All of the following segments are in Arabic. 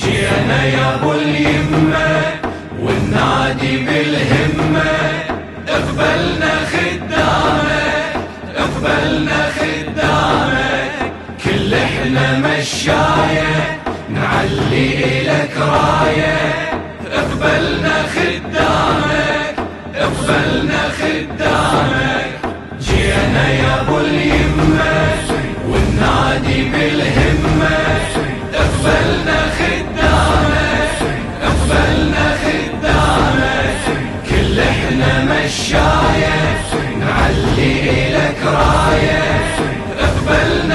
جينا يا ابو اليمة والنادي بالهمة، اقبلنا خدامك اقبلنا خدامك، كل احنا مشاية نعلي لك راية، اقبلنا خدامك اقبلنا خدامك. جينا يا ابو اليمة والنادي بالهمة، اقبلنا خدامك اقبلنا خدامك، كل احنا مشاية نعلي لك راية، اقبلنا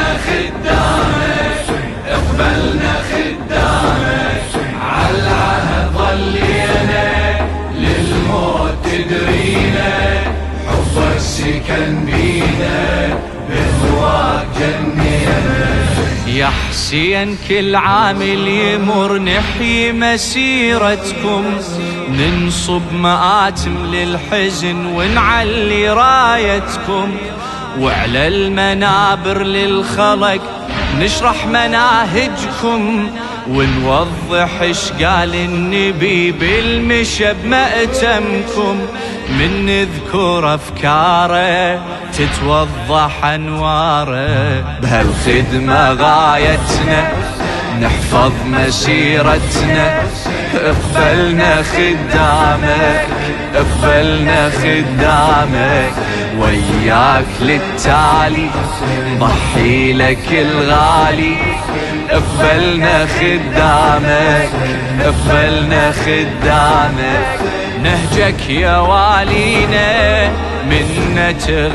خدامك اقبلنا خدامك. عالعهد ظلينا للموت تدرينا، حبك سكن بينا بهواك جنينا. يا حسين كل عامل يمر نحيي مسيرتكم، ننصب مآتم للحزن ونعلي رايتكم، وعلى المنابر للخلق نشرح مناهجكم، ونوضح اش قال النبي بالمشى بمأتمكم، من نذكر افكاره تتوضح انواره، بهالخدمة غايتنا نحفظ مسيرتنا، اقبلنا خدامك اقبلنا خدامك، وياك للتالي ضحي لك الغالي، اقبلنا خدامك اقبلنا خدامك. نهجك يا والينا منا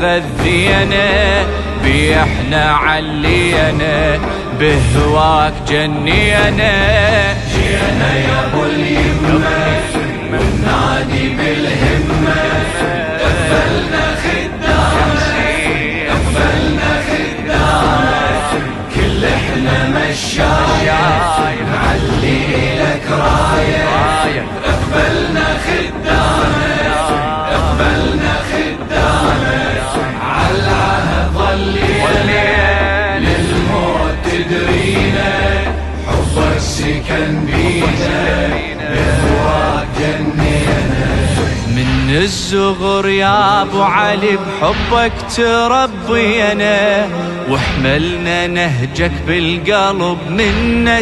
تغذينا، بيحنا علينا بهواك جنينا. جينا يا ابو اليمة والنادي بالهمة، اقبلنا خدامك اقبلنا خدامك، كل احنا مشاية نعلي لك راية، اقبلنا خدامك اقبلنا خدامك. عالعهد ظلينا للموت تدرينا، حبك سكن بينا بهواك جنينا. من الصغر يا ابو علي بحبك تربينا، وحملنا نهجك بالقلب منا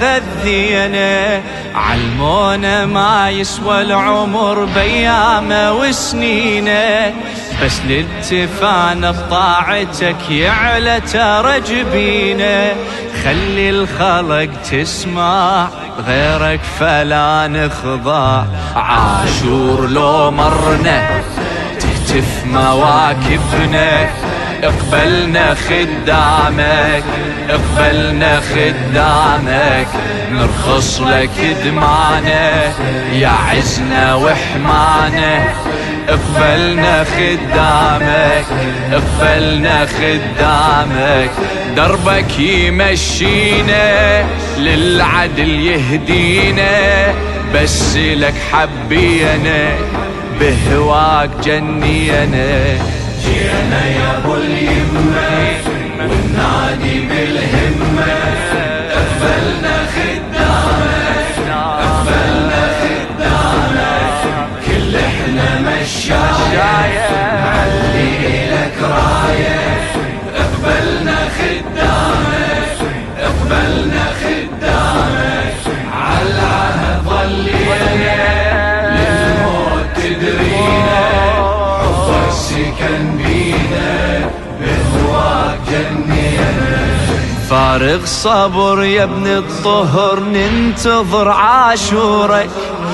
تغذينا، علمونا ما يسوى العمر بيامه وسنينه، بس للتفانا بطاعتك يعلى ترجبينا، خلي الخلق تسمع غيرك فلا نخضع، عاشور لو مرنا تهتف مواكبنا، اقبلنا خدامك اقبلنا خدامك، نرخص لك دمعنا يا عزنا وحمانا، اقبلنا خدامك اقبلنا خدامك. دربك يمشينا للعدل يهدينا، بس لك حبينا بهواك جنينا. جينا يا ابو اليمة والنادي بالهمة، اقبلنا خدامك اقبلنا خدامك، كل احنا مشاية نعلي لك راية، اقبلنا خدامك اقبلنا خدامك. عالعهد ظلينا للموت تدرينا، حبك سكن بينا بهواك جنينا. فارغ صبر يا ابن الطهر ننتظر عاشورك،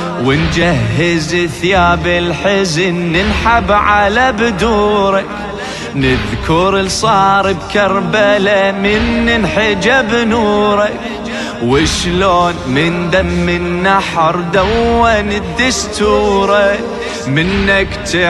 ونجهز ثياب الحزن ننحب على بدورك، نذكر الصار بكربلاء من انحجب نورك، وشلون من دم النحر دون الدستورك، منك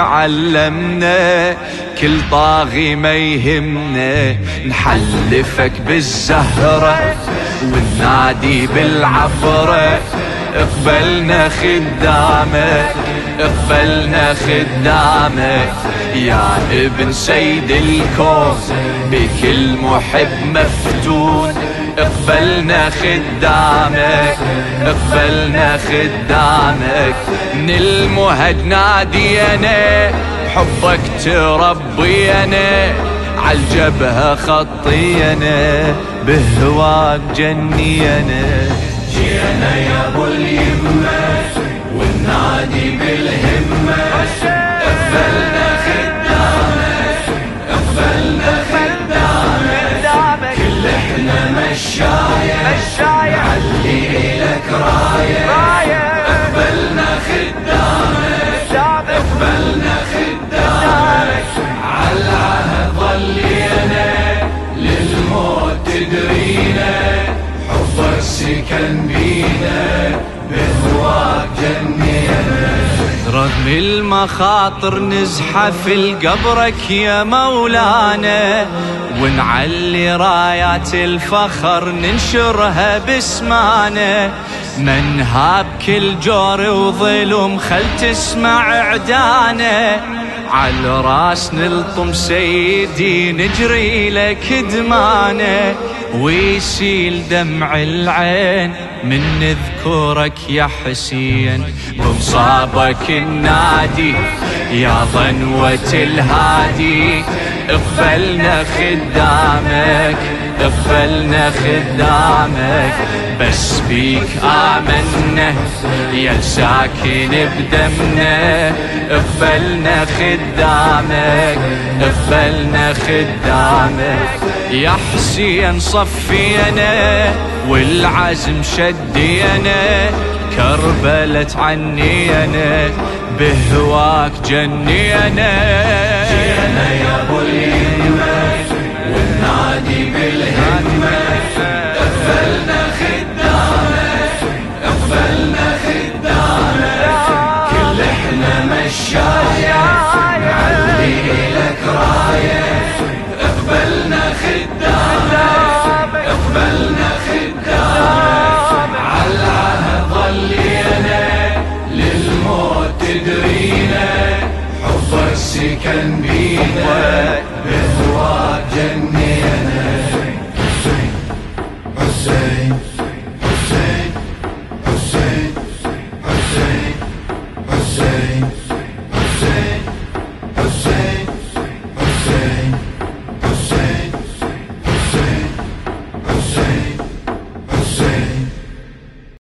تعلمنا كل طاغي ما يهمنا، نحلفك بالزهرة والنادي بالعبرة، اقبلنا خدامك اقبلنا خدامك، يا ابن سيد الكون بكل محب مفتون، اقبلنا خدامك اقبلنا خدامك، من المهج نادينا حبك تربينا، عالجبهة خطينا بهواك جنينا. جينا يا ابو اليمة والنادي بالهمة، اقبلنا خدامك اقبلنا خدامك، كل احنا مشاية نعلي لك راية، اقبلنا خدامك اقبلنا خدامك، عالعهد ظلينا للموت تدرينا، حبك سكن بينا بهواك جنينا. رغم المخاطر نزحف لقبرك يا مولانا، ونعلي رايات الفخر ننشرها باسمانا، منهاب كل جور وظلم خل تسمع عدانا، على راس نلطم سيدي نجري لك دمانا، ويسيل دمع العين من نذكرك يا حسين، بمصابك النادي يا ظنوة الهادي، اقبلنا خدامك اقبلنا خدامك، بس بيك آمنا يا ساكن بدمنا، اقبلنا خدامك اقبلنا خدامك، يا حسين صفينا والعزم شدينا، كربلة تعنينا بهواك جنينا. جينا يا ابو اليمة والنادي بالهمة، اقبلنا خدامك اقبلنا خدامك، كل احنا مشاية نعلي لك راية، اقبلنا خدامك اقبلنا خدامك، عالعهد ظلينا للموت تدرينا، حبك سكن بينا بهواك جنينا. حسين حسين حسين حسين حسين حسين